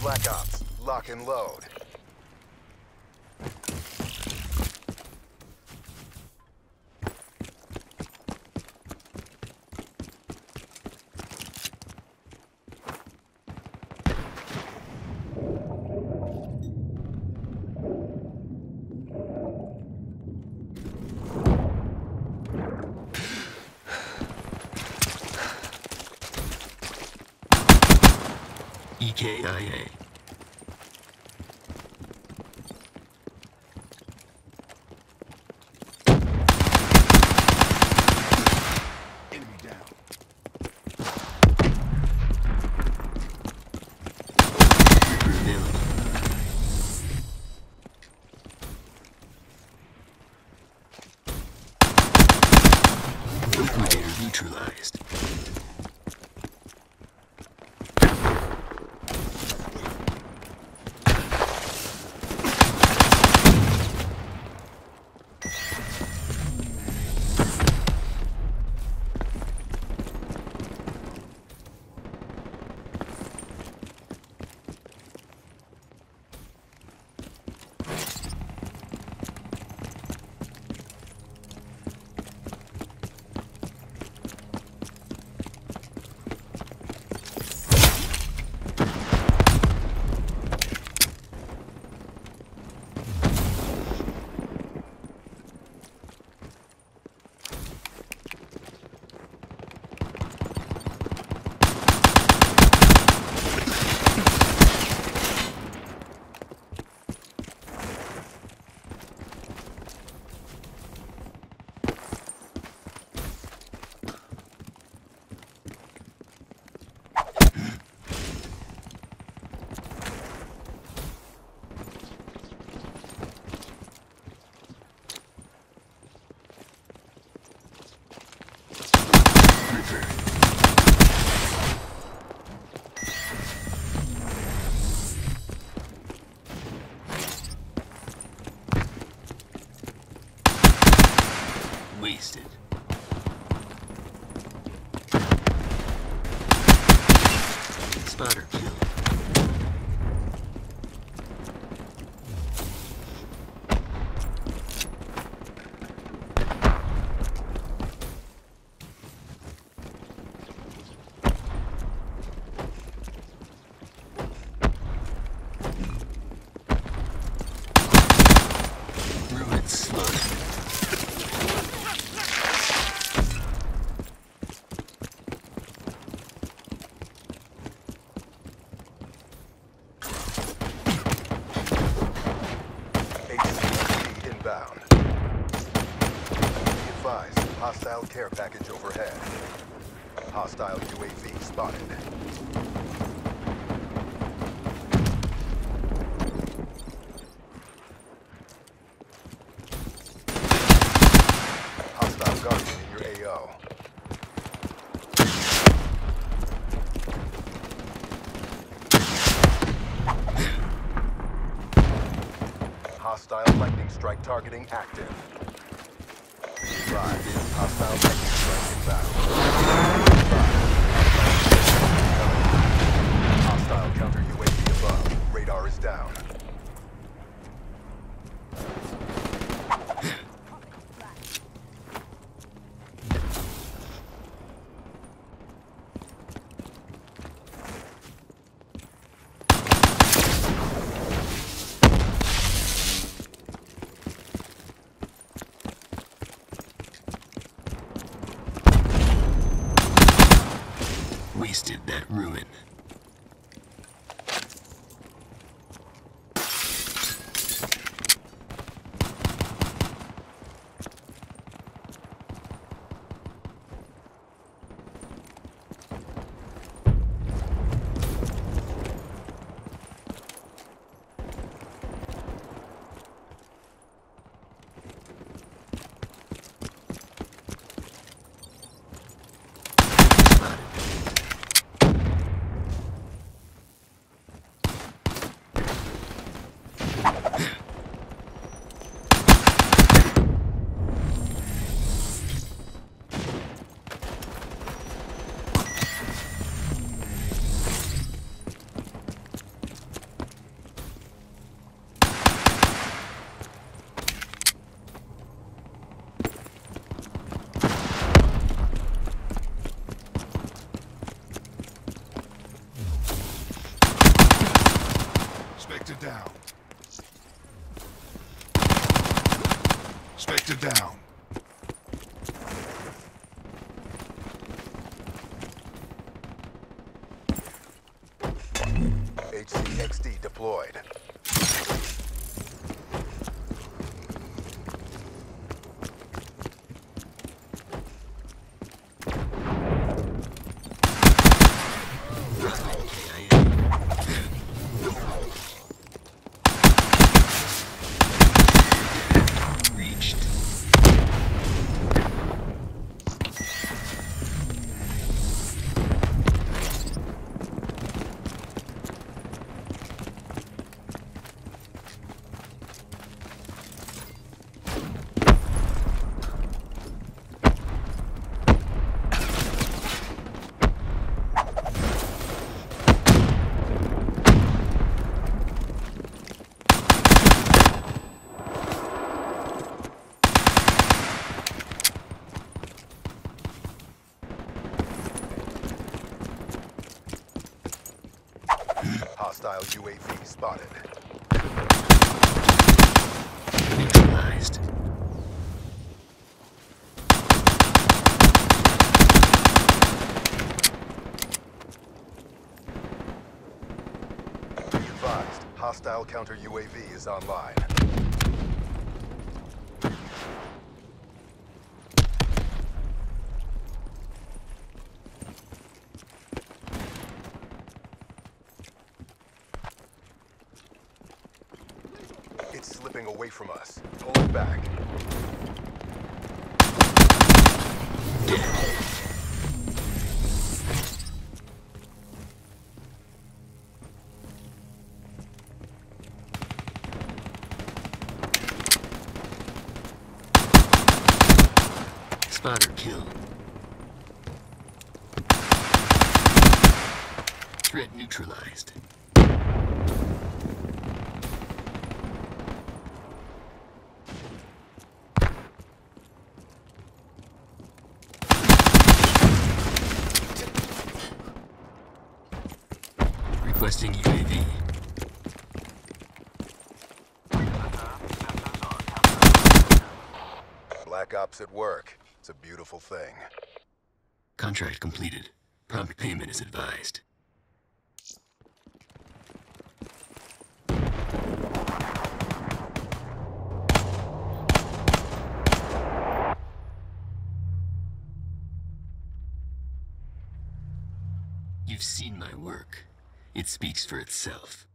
Black Ops, lock and load. EKIA. Enemy down. Liquidator neutralized. Wasted. Spotter kill. Ruined slug. HCXD inbound. Be advised, hostile care package overhead. Hostile UAV spotted. Hostile Guardian in your AO. Hostile lightning strike targeting active. Be advised, hostile lightning strike inbound. Hostile counter UAV above. Radar is down. Wasted that ruin. Spectre down. Spectre down. HCXD deployed. Reached. Hostile UAV spotted. Neutralized. Be advised, hostile counter UAV is online. It's slipping away from us. Pull it back. Spotter kill. Threat neutralized. Requesting UAV. Black Ops at work. It's a beautiful thing. Contract completed. Prompt payment is advised. You've seen my work. It speaks for itself.